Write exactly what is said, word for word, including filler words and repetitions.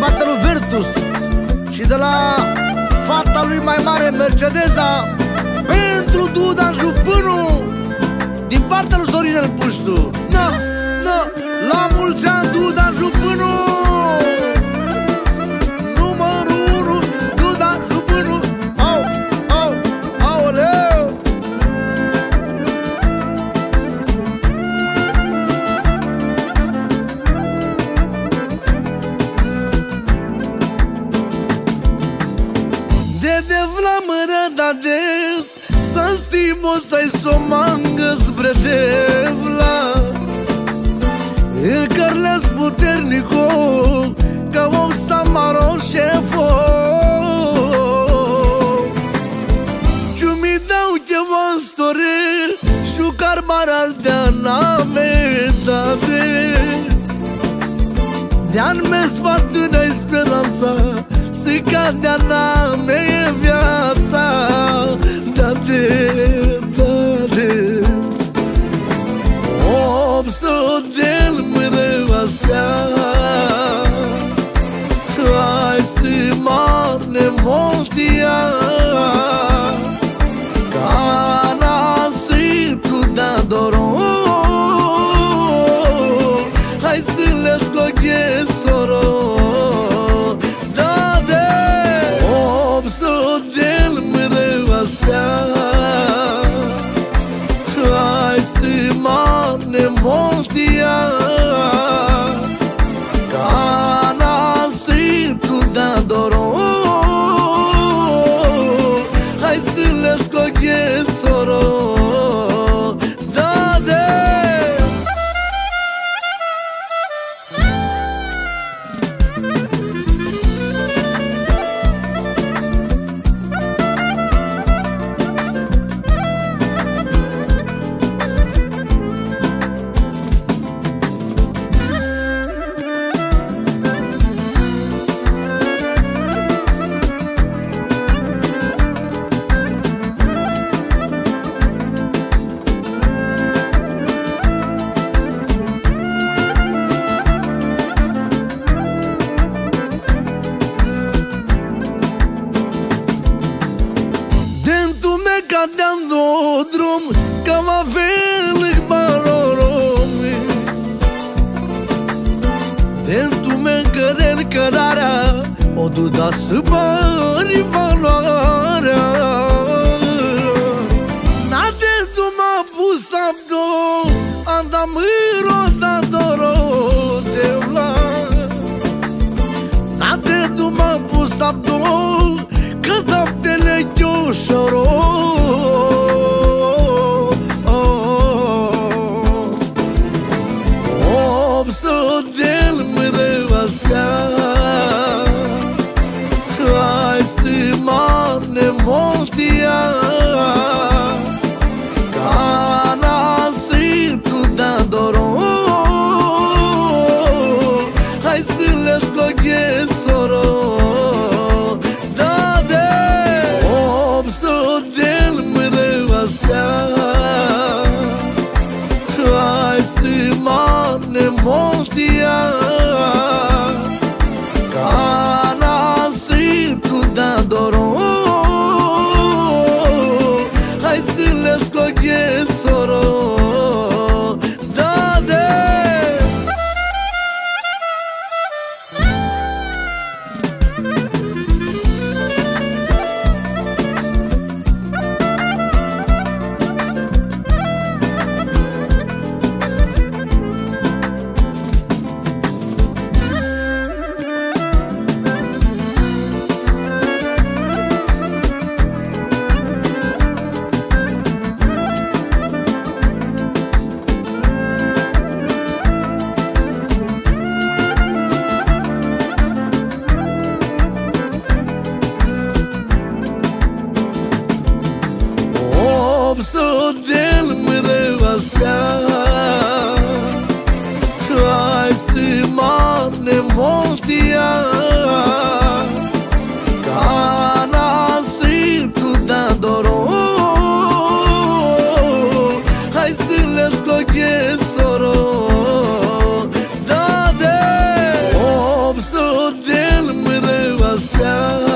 partea lui Virtus și de la fata lui mai mare, Mercedesa, pentru Duda Jupânu, din partea lui Sorinel Puștu. Na, na, la mulți ani Duda Jupânu, numărul unu, Duda Jupânu. Au, au, aoleu. De de vlamără da des, să stimo să-i somangă spre devla. E cărles puternico, ca o samaro șefo. Ciumi dau cheva store, șu carbaral de-a la metade. De-an me sfatână-i speranța, strica de-a la mea viața. Da-de, da-de Opso del mâră astea, hai să marne moția, ca nasi tu da doro. Hai să le scoghe soro. Da-de Opso del mâră astea, hai să marne moția, ca nasi tu da doro. Hai să le scoghe soro. Da-de dando drum, ca va velic baroromi. Dentro me căren cărarea, o duda să bani valoarea. Na dentro m-a pus abdo, anda mâro da doro de la. Na dentro m-a pus abdo, că daptele chiușoro. Hai să marne moția, ca nasi tu da doro. Hai să le scoghe soro. Da-de Opso del mâră astea, hai să marne moția, ca nasi tu da doro. Hai să le scoghe soro. Da-de Opso del mâră astea, hai să marne moția, ca nasi tu da doro. Hai să le scoghe soro. Da-de Opso el mereu astea.